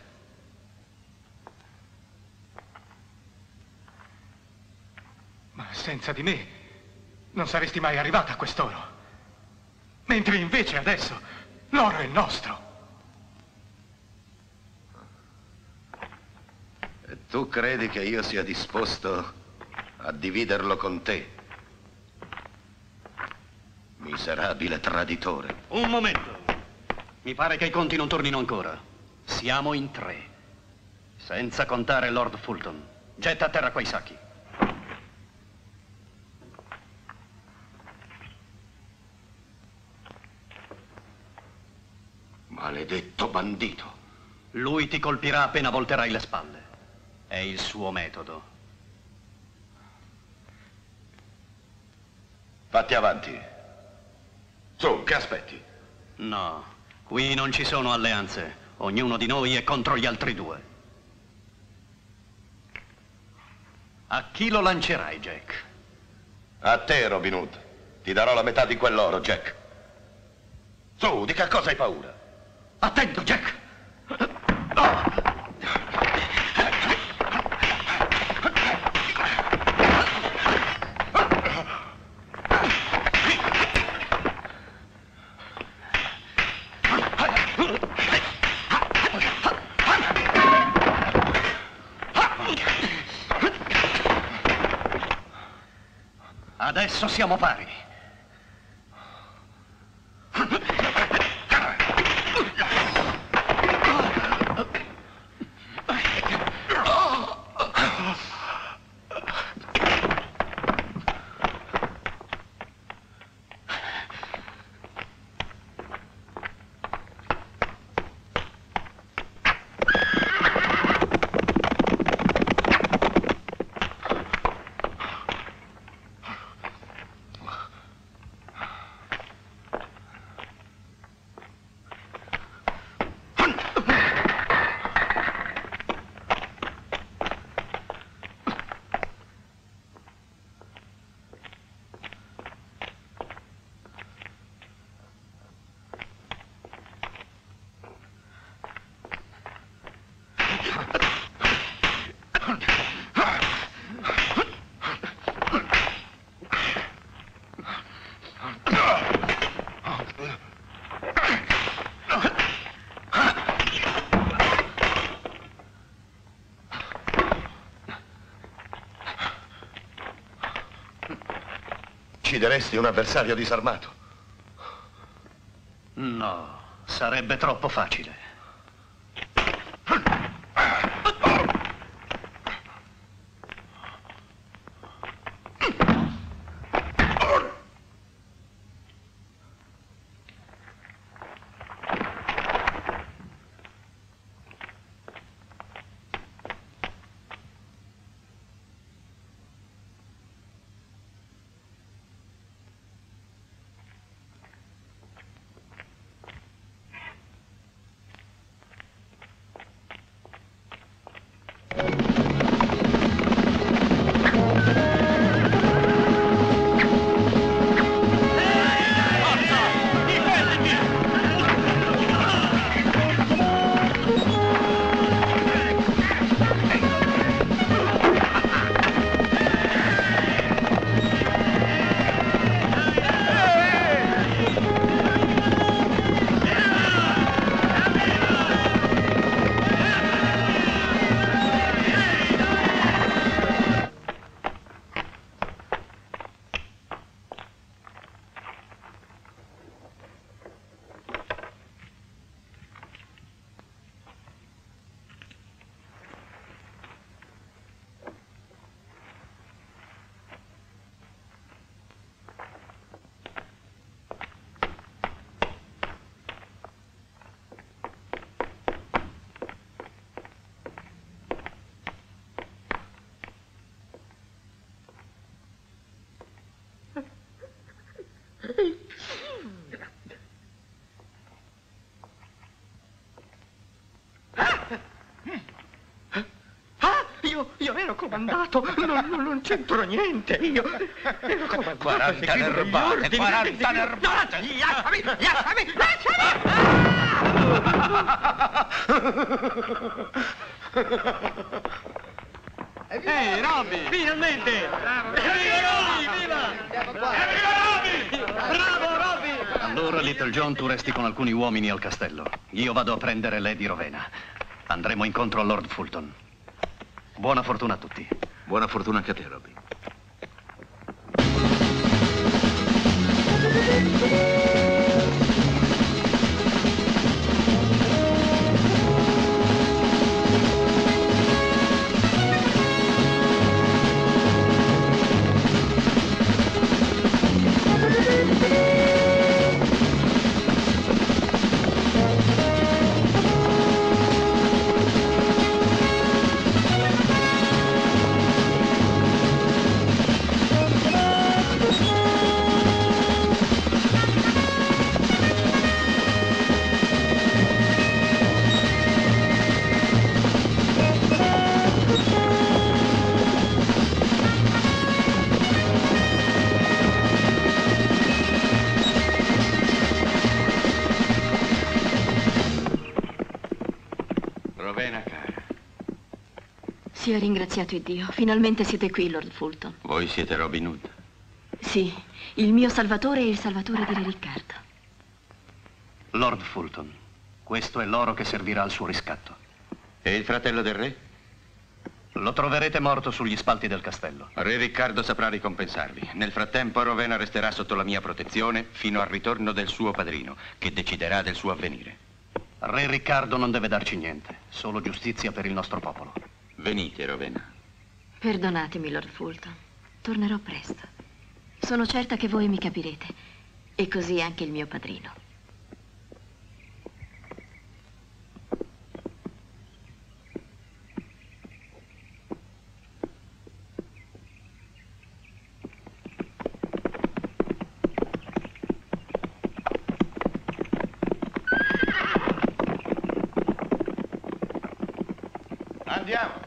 Ma senza di me non saresti mai arrivata a quest'oro. Mentre invece adesso l'oro è nostro. E tu credi che io sia disposto a dividerlo con te? Miserabile traditore. Un momento. Mi pare che i conti non tornino ancora. Siamo in tre. Senza contare Lord Fulton. Getta a terra quei sacchi. Maledetto bandito. Lui ti colpirà appena volterai le spalle. È il suo metodo. Fatti avanti. Su, che aspetti? No, qui non ci sono alleanze. Ognuno di noi è contro gli altri due. A chi lo lancerai, Jack? A te, Robin Hood. Ti darò la metà di quell'oro, Jack. Su, di che cosa hai paura? Attento, Jack! Adesso siamo pari. Uccideresti un avversario disarmato? No, sarebbe troppo facile. comandato, non, non, non c'entro niente, io ero comandato. quaranta nerbate, quaranta nerbate! Lasciami, lasciami, lasciami! Ehi, Robby! Finalmente! Bravo, Robby! Viva! Robby! Bravo, Robby! Allora, Little John, tu resti con alcuni uomini al castello. Io vado a prendere Lady Rowena. Andremo incontro a Lord Fulton. Buona fortuna a tutti. Buona fortuna anche a te, Robby. Sia ringraziato Iddio. Finalmente siete qui, Lord Fulton. Voi siete Robin Hood? Sì, il mio salvatore e il salvatore di Re Riccardo. Lord Fulton, questo è l'oro che servirà al suo riscatto. E il fratello del re? Lo troverete morto sugli spalti del castello. Re Riccardo saprà ricompensarvi. Nel frattempo Rowena resterà sotto la mia protezione fino al ritorno del suo padrino, che deciderà del suo avvenire. Re Riccardo non deve darci niente, solo giustizia per il nostro popolo. Venite, Rowena. Perdonatemi, Lord Fulton. Tornerò presto. Sono certa che voi mi capirete. E così anche il mio padrino. Andiamo.